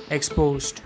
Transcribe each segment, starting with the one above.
Exposed.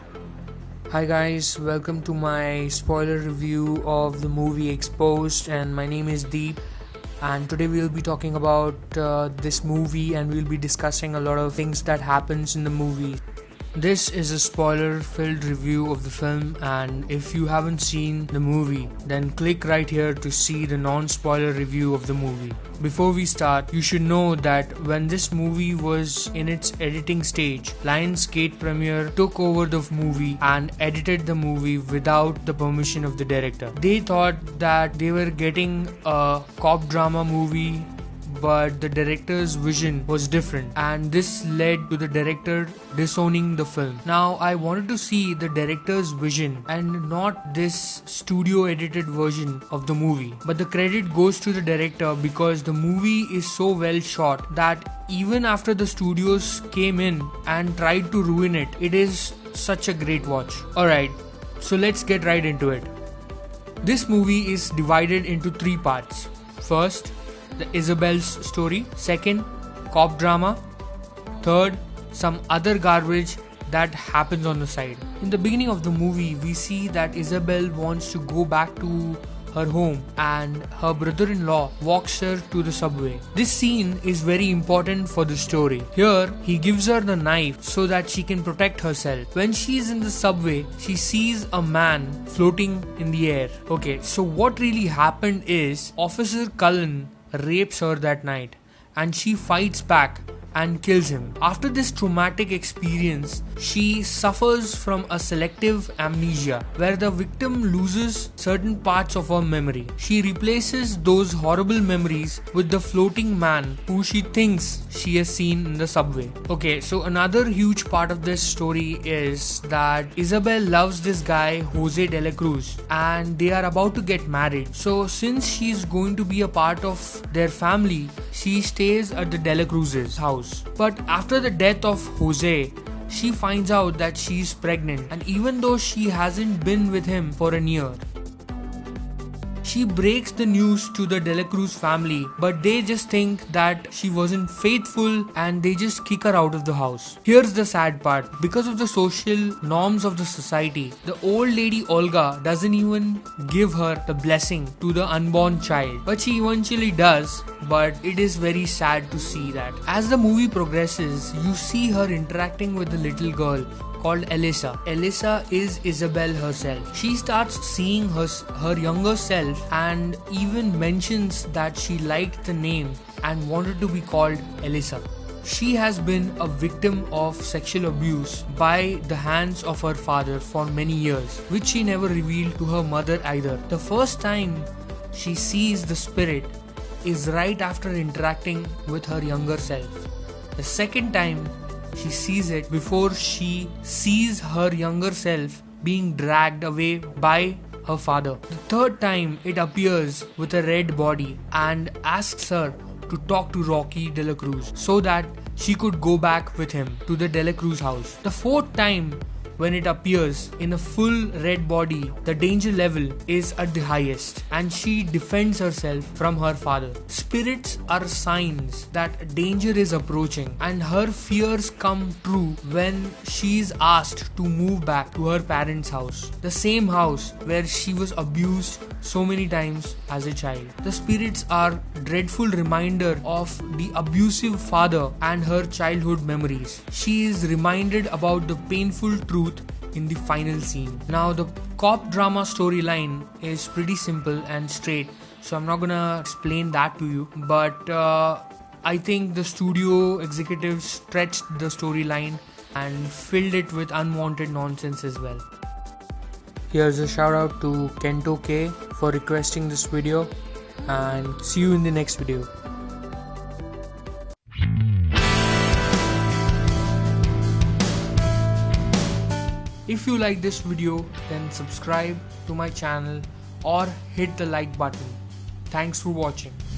Hi guys, welcome to my spoiler review of the movie Exposed, and my name is Deep, and today we'll be talking about this movie, and we'll be discussing a lot of things that happens in the movie. This is a spoiler-filled review of the film, and if you haven't seen the movie, then click right here to see the non-spoiler review of the movie. Before we start, you should know that when this movie was in its editing stage, Lionsgate Premiere took over the movie and edited the movie without the permission of the director. They thought that they were getting a cop drama movie, but the director's vision was different, and this led to the director disowning the film. Now I wanted to see the director's vision and not this studio edited version of the movie, but the credit goes to the director because the movie is so well shot that even after the studios came in and tried to ruin it, it is such a great watch. Alright, so let's get right into it. This movie is divided into 3 parts. First, the Isabel's story. Second, cop drama. Third, some other garbage that happens on the side. In the beginning of the movie, we see that Isabel wants to go back to her home and her brother-in-law walks her to the subway. This scene is very important for the story. Here, he gives her the knife so that she can protect herself. When she is in the subway, she sees a man floating in the air. Okay, so what really happened is Officer Cullen rapes her that night and she fights back and kills him. After this traumatic experience, she suffers from a selective amnesia where the victim loses certain parts of her memory. She replaces those horrible memories with the floating man who she thinks she has seen in the subway. Okay, so another huge part of this story is that Isabel loves this guy Jose de la Cruz and they are about to get married. So since she's going to be a part of their family, she stays at the de la Cruz's house. But after the death of Jose, she finds out that she's pregnant, and even though she hasn't been with him for a year, she breaks the news to the De La Cruz family, but they just think that she wasn't faithful and they just kick her out of the house. Here's the sad part. Because of the social norms of the society, the old lady Olga doesn't even give her the blessing to the unborn child. But she eventually does, but it is very sad to see that. As the movie progresses, you see her interacting with the little girl called Elisa. Elisa is Isabel herself. She starts seeing her younger self and even mentions that she liked the name and wanted to be called Elisa. She has been a victim of sexual abuse by the hands of her father for many years, which she never revealed to her mother either. The first time she sees the spirit is right after interacting with her younger self. The second time she sees it before she sees her younger self being dragged away by her father. The third time it appears with a red body and asks her to talk to Rocky de la Cruz so that she could go back with him to the de la Cruz house. The fourth time when it appears in a full red body, the danger level is at the highest and she defends herself from her father. Spirits are signs that danger is approaching and her fears come true when she is asked to move back to her parents' house, the same house where she was abused so many times as a child. The spirits are dreadful reminder of the abusive father and her childhood memories. She is reminded about the painful truth in the final scene. Now the cop drama storyline is pretty simple and straight, so I'm not gonna explain that to you, but I think the studio executives stretched the storyline and filled it with unwanted nonsense as well. Here's a shout out to Kento K for requesting this video, and see you in the next video. If you like this video, then subscribe to my channel or hit the like button. Thanks for watching.